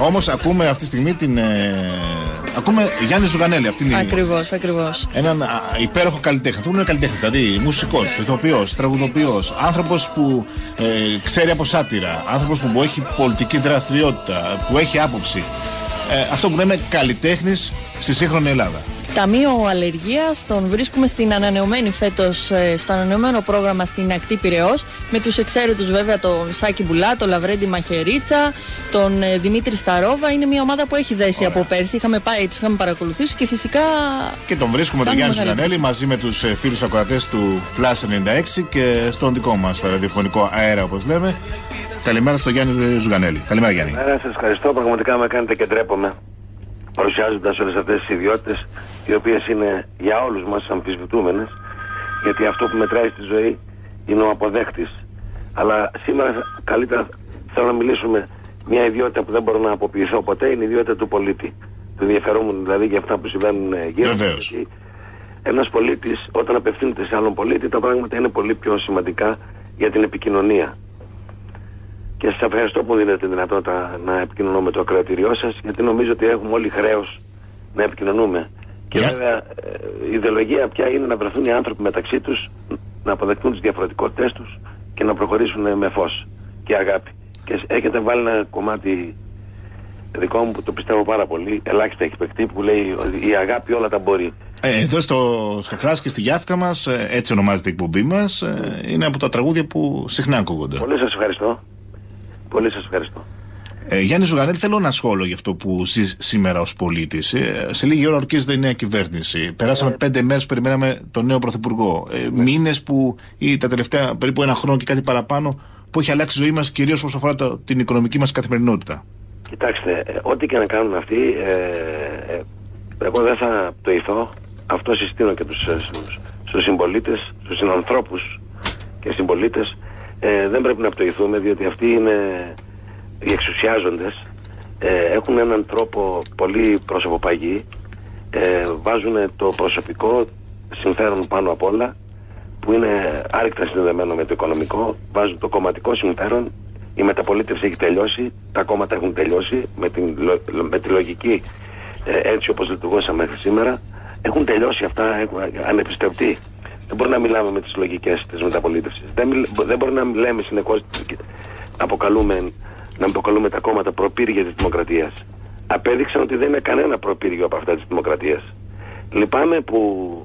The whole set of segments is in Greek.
Όμως ακούμε αυτή τη στιγμή ακούμε Γιάννη Ζουγανέλη. Ακριβώς. Έναν υπέροχο καλλιτέχνη. Αυτό είναι καλλιτέχνη, δηλαδή μουσικός, ηθοποιός, τραγουδοποιός, άνθρωπος που ξέρει από σάτυρα, άνθρωπος που έχει πολιτική δραστηριότητα, που έχει άποψη. Αυτό που λέμε καλλιτέχνης στη σύγχρονη Ελλάδα. Ταμείο Αλλεργίας τον βρίσκουμε στην ανανεωμένη φέτος, στο ανανεωμένο πρόγραμμα στην Ακτή Πειραιώς, με τους εξαίρετους βέβαια τον Σάκη Μπουλά, τον Λαβρέντη Μαχαιρίτσα, τον Δημήτρη Σταρόβα. Είναι μια ομάδα που έχει δέσει από πέρσι. Είχαμε πάει, τους είχαμε παρακολουθήσει και φυσικά. Και τον βρίσκουμε τον Γιάννη Ζουγανέλη μαζί με τους φίλους ακροατές του Flash 96 και στον δικό μας ραδιοφωνικό αέρα, όπως λέμε. Καλημέρα στο Γιάννη Ζουγανέλη. Καλημέρα, Γιάννη. Σας ευχαριστώ. Πραγματικά με κάνετε και ντρέπομαι, παρουσιάζοντας όλες αυτές τις ιδιότητες, οι οποίες είναι για όλους μας αμφισβητούμενες, γιατί αυτό που μετράει στη ζωή είναι ο αποδέχτης. Αλλά σήμερα καλύτερα θέλω να μιλήσουμε μια ιδιότητα που δεν μπορώ να αποποιηθώ ποτέ, είναι η ιδιότητα του πολίτη. Του ενδιαφερόμενου δηλαδή για αυτά που συμβαίνουν γύρω. Βεβαίως. Ένας πολίτης όταν απευθύνεται σε άλλον πολίτη, τα πράγματα είναι πολύ πιο σημαντικά για την επικοινωνία. Και σας ευχαριστώ που δίνετε τη δυνατότητα να επικοινωνώ με το ακροατήριό σας, γιατί νομίζω ότι έχουμε όλοι χρέος να επικοινωνούμε. Και βέβαια η ιδεολογία πια είναι να βρεθούν οι άνθρωποι μεταξύ τους, να αποδεχτούν τις διαφορετικότητές τους και να προχωρήσουν με φως και αγάπη. Και έχετε βάλει ένα κομμάτι δικό μου που το πιστεύω πάρα πολύ, ελάχιστα έχει παιχτεί, που λέει ότι η αγάπη όλα τα μπορεί. Εδώ στο Φράς και στη Γιάφκα μας, έτσι ονομάζεται η εκπομπή μας, είναι από τα τραγούδια που συχνά ακούγονται. Πολύ σας ευχαριστώ. Πολύ σας ευχαριστώ. Γιάννη Ζουγανέλη, θέλω ένα σχόλιο για αυτό που ζεις σήμερα ως πολίτης. Σε λίγη ώρα ορκίζεται η νέα κυβέρνηση. Περάσαμε 5 μέρες που περιμέναμε τον νέο πρωθυπουργό. Μήνες που, ή τα τελευταία περίπου ένα χρόνο και κάτι παραπάνω, που έχει αλλάξει η ζωή μας, κυρίως όσον αφορά την οικονομική μας καθημερινότητα. Κοιτάξτε, ό,τι και να κάνουν αυτοί, εγώ δεν θα πτωηθώ. Αυτό συστήνω και στους συμπολίτες, στους συνανθρώπους και συμπολίτες. Δεν πρέπει να πτωηθούμε, διότι αυτοί είναι οι εξουσιάζοντες, έχουν έναν τρόπο πολύ προσωποπαγή, βάζουν το προσωπικό συμφέρον πάνω απ' όλα, που είναι άρρηκτα συνδεδεμένο με το οικονομικό, βάζουν το κομματικό συμφέρον, η μεταπολίτευση έχει τελειώσει, τα κόμματα έχουν τελειώσει, με τη λογική έτσι όπως λειτουργούσαμε μέχρι σήμερα, έχουν τελειώσει αυτά, έχουν ανεπιστευτεί. Δεν μπορεί να μιλάμε με τις λογικές της μεταπολίτευσης. Δεν μπορεί να λέμε συνεχώς να αποκαλούμε τα κόμματα προπύργια της δημοκρατίας. Απέδειξαν ότι δεν είναι κανένα προπύργιο από αυτά της δημοκρατίας. Λυπάμαι που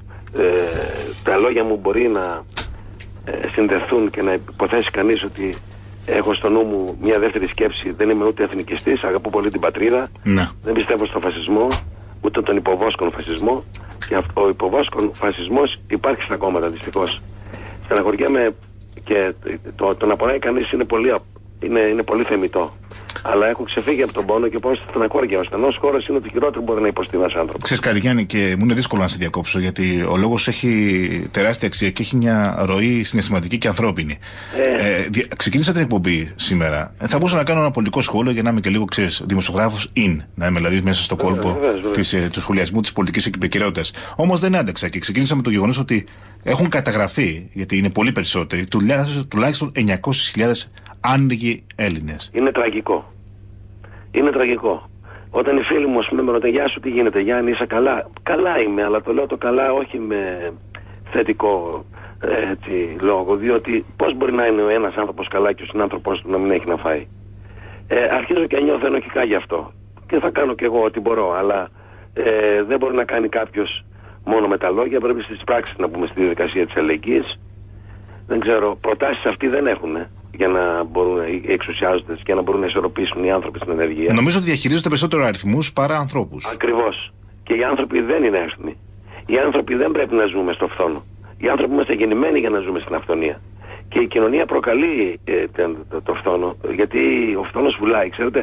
τα λόγια μου μπορεί να συνδεθούν και να υποθέσει κανείς ότι έχω στο νου μου μια δεύτερη σκέψη. Δεν είμαι ούτε εθνικιστής, αγαπώ πολύ την πατρίδα. Ναι. Δεν πιστεύω στο φασισμό, ούτε τον υποβόσκον φασισμό. Και ο υποβόσκον φασισμός υπάρχει στα κόμματα, δυστυχώς. Στεναχωριέμαι και το να πονάει κανείς είναι πολύ θεμιτό. Αλλά έχω ξεφύγει από τον πόνο και πάω στη στεναχώρια. Ο στενός χώρος είναι το χειρότερο που μπορεί να υποστεί ένας άνθρωπος. Ξέρεις κάτι, Γιάννη, και μου είναι δύσκολο να σε διακόψω, γιατί ο λόγος έχει τεράστια αξία και έχει μια ροή συναισθηματική και ανθρώπινη. Ξεκίνησα την εκπομπή σήμερα. Θα μπορούσα να κάνω ένα πολιτικό σχόλιο για να είμαι και λίγο, ξέρεις, δημοσιογράφος να είμαι δηλαδή μέσα στο κόλπο του σχολιασμού της πολιτικής επικαιρότητας. Όμως δεν άντεξα και ξεκίνησα με το γεγονός ότι έχουν καταγραφεί, γιατί είναι πολύ περισσότεροι, τουλάχιστον 900.000 άνεργοι Έλληνες. Είναι τραγικό. Είναι τραγικό. Όταν οι φίλοι μου, ας πούμε, με ρωτάνε, γεια σου, τι γίνεται, Γιάννη, είσαι καλά? Καλά είμαι, αλλά το λέω το καλά όχι με θετικό λόγο, διότι πώς μπορεί να είναι ο ένας άνθρωπος καλά και ο συνάνθρωπός του να μην έχει να φάει? Αρχίζω και νιώθω ενοχικά γι' αυτό. Και θα κάνω κι εγώ ό,τι μπορώ, αλλά δεν μπορεί να κάνει κάποιος μόνο με τα λόγια, πρέπει στις πράξεις να πούμε στη διαδικασία της αλληλεγγύης. Δεν ξέρω, προτάσεις αυτοί δεν έχουν για να μπορούν οι εξουσιάζοντες και να μπορούν να ισορροπήσουν οι άνθρωποι στην ενεργεία. Νομίζω ότι διαχειρίζονται περισσότερο αριθμούς παρά ανθρώπους. Ακριβώς. Και οι άνθρωποι δεν είναι έξυπνοι. Οι άνθρωποι δεν πρέπει να ζούμε στο φθόνο. Οι άνθρωποι είμαστε γεννημένοι για να ζούμε στην αυθονία. Και η κοινωνία προκαλεί το φθόνο, γιατί ο φθόνος βουλάει. Ξέρετε,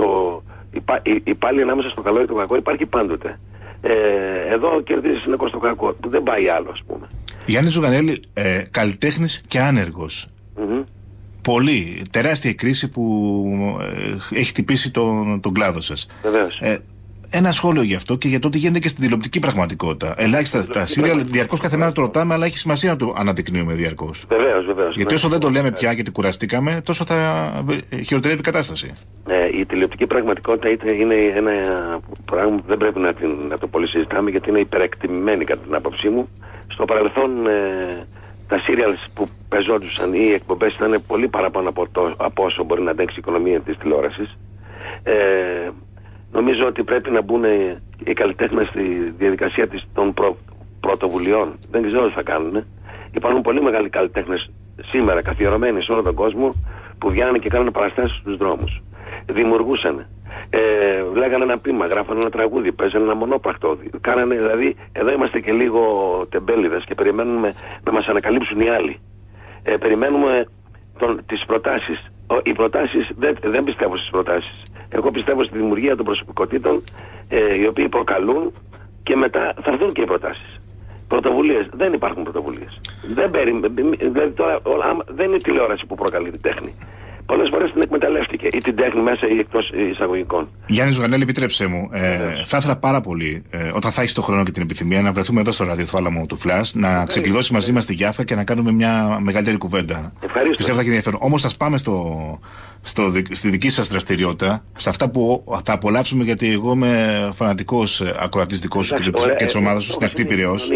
η πάλι ανάμεσα στο καλό και το κακό υπάρχει πάντοτε. Εδώ κερδίζει συνεχώς το κακό, που δεν πάει άλλο, ας πούμε. Γιάννη Ζουγανέλη, καλλιτέχνης και άνεργος. Πολύ τεράστια κρίση που έχει χτυπήσει τον κλάδο σας. Βεβαίως. Ένα σχόλιο γι' αυτό και για το τι γίνεται και στην τηλεοπτική πραγματικότητα. Ελάχιστα τα σύριαλ διαρκώς κάθε μέρα το ρωτάμε, αλλά έχει σημασία να το αναδεικνύουμε διαρκώς. Βεβαίως. Γιατί όσο δεν το λέμε πια, γιατί κουραστήκαμε, τόσο θα χειροτερεύει η κατάσταση. Η τηλεοπτική πραγματικότητα είναι ένα πράγμα που δεν πρέπει να το πολύ συζητάμε, γιατί είναι υπερεκτιμημένη κατά την άποψή μου. Στο παρελθόν τα σύριαλ που πεζόντουσαν ή οι εκπομπές ήταν πολύ παραπάνω από όσο μπορεί να αντέξει η οικονομία της τηλεόρασης. Νομίζω ότι πρέπει να μπουν οι καλλιτέχνες στη διαδικασία των πρωτοβουλειών. Δεν ξέρω τι θα κάνουν. Υπάρχουν πολύ μεγάλοι καλλιτέχνες σήμερα καθιερωμένοι σε όλο τον κόσμο που βγαίνουν και κάνουν παραστάσεις στους δρόμους. Δημιουργούσαν. Λέγανε ένα ποίημα, γράφανε ένα τραγούδι, παίζανε ένα μονόπρακτο. Κάνανε, δηλαδή, εδώ είμαστε και λίγο τεμπέληδες και περιμένουμε να μας ανακαλύψουν οι άλλοι. Περιμένουμε τις προτάσεις. Οι προτάσεις, δεν πιστεύω στις προτάσεις. Εγώ πιστεύω στη δημιουργία των προσωπικότητων, οι οποίοι προκαλούν και μετά θα έρθουν και οι προτάσεις. Πρωτοβουλίες. Δεν υπάρχουν πρωτοβουλίες. Δηλαδή τώρα δεν είναι η τηλεόραση που προκαλεί την τέχνη. Πολλές φορές την εκμεταλλεύτηκε ή την τέχνη μέσα ή εκτός εισαγωγικών. Γιάννη Ζουγανέλη, επιτρέψε μου. Θα ήθελα πάρα πολύ, όταν θα έχει το χρόνο και την επιθυμία, να βρεθούμε εδώ στο ραδιοθάλαμο του Flash, να ξεκλειδώσει μαζί μας τη Γιάφκα και να κάνουμε μια μεγαλύτερη κουβέντα. Ευχαριστώ. Πιστεύω θα έχει ενδιαφέρον. Όμως ας πάμε στη δική σας δραστηριότητα, σε αυτά που θα απολαύσουμε, γιατί εγώ είμαι φανατικός ακροατής δικός σου και της ομάδας σου στην Ακτή Πειραιώς.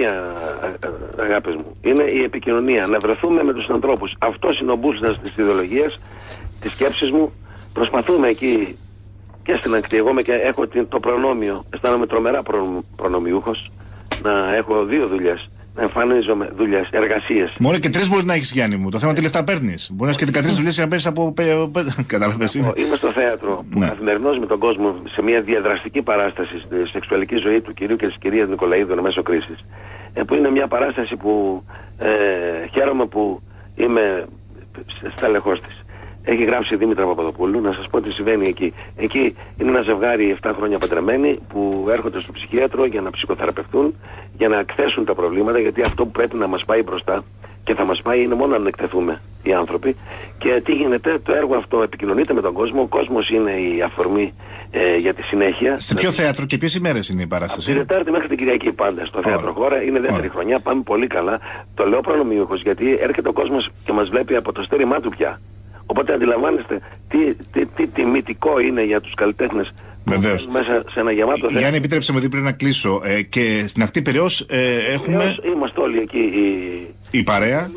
Αγάπης μου, είναι η επικοινωνία. Να βρεθούμε με τους ανθρώπους. Αυτός είναι ο μπούσουλας της ιδεολογίας, της σκέψης μου. Προσπαθούμε εκεί και στην Ακτή. Εγώ έχω το προνόμιο, αισθάνομαι τρομερά προνομιούχος, να έχω 2 δουλειές. Να εμφανίζομαι δουλειές, εργασίες. Μόνο και 3 μπορεί να έχεις, Γιάννη μου. Το θέμα τι λεφτά παίρνεις. Μπορεί να έχεις και 13 δουλειές και να παίρνεις από 5. Καταλαβαίνεις. Είμαι στο θέατρο που καθημερινώς με τον κόσμο σε μια διαδραστική παράσταση στη σεξουαλική ζωή του κυρίου και της κυρίας Νικολαίδου εν μέσω κρίσης. Που είναι μια παράσταση που χαίρομαι που είμαι στελεχός της. Έχει γράψει η Δήμητρα Παπαδοπούλου. Να σας πω τι συμβαίνει εκεί. Εκεί είναι ένα ζευγάρι 7 χρόνια παντρεμένοι που έρχονται στο ψυχίατρο για να ψυχοθεραπευτούν, για να εκθέσουν τα προβλήματα, γιατί αυτό που πρέπει να μας πάει μπροστά και θα μας πάει είναι μόνο να εκτεθούμε οι άνθρωποι. Και τι γίνεται, το έργο αυτό επικοινωνείται με τον κόσμο. Ο κόσμος είναι η αφορμή για τη συνέχεια. Σε ποιο θέατρο και ποιες ημέρες είναι η παράσταση? Από τη Τετάρτη μέχρι την Κυριακή πάντα στο θέατρο Χώρα. Είναι δεύτερη χρονιά, πάμε πολύ καλά. Το λέω προνομιούχος γιατί έρχεται ο κόσμος και μας βλέπει από το στέρημά του πια. Οπότε αντιλαμβάνεστε τι τιμητικό είναι για τους καλλιτέχνες Βεβαίως. Μέσα σε ένα γεμάτο θέατρο. Γιάννη, επιτρέψτε μου δει πριν να κλείσω. Και στην Ακτή Πειραιώς έχουμε. Είμαστε όλοι εκεί η παρέα.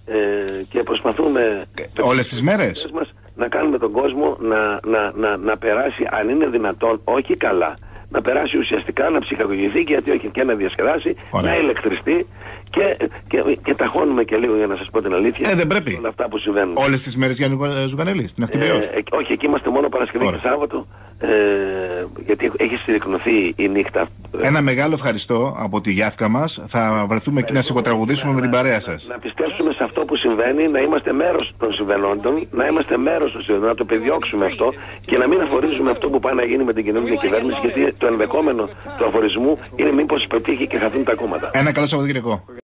Και προσπαθούμε όλες τις μέρες να κάνουμε τον κόσμο να περάσει, αν είναι δυνατόν, όχι καλά, να περάσει ουσιαστικά, να ψυχαγωγηθεί γιατί όχι και να διασκεδάσει, να ηλεκτριστεί και ταχώνουμε και λίγο, για να σας πω την αλήθεια, δεν πρέπει. όλα αυτά που συμβαίνουν. Όλες τις μέρες, Γιάννη Ζουγανέλη, στην Ακτή Πειραιώς? Όχι, εκεί είμαστε μόνο Παρασκευή και Σάββατο, γιατί έχει συρρυκνωθεί η νύχτα. Ένα μεγάλο ευχαριστώ από τη Γιάφκα μας. Θα βρεθούμε εκεί να σιγοτραγουδήσουμε με την παρέα σας. Να πιστέψουμε σε αυτό που συμβαίνει, να είμαστε μέρος των συμβαίνοντων, να είμαστε μέρος των συμβαίνοντων, να το επιδιώξουμε αυτό και να μην αφορίζουμε αυτό που πάει να γίνει με την κοινωνική κυβέρνηση, γιατί το ενδεχόμενο του αφορισμού είναι μήπως πετύχει και χαθούν τα κόμματα. Ένα καλό Σαββατοκύριακο.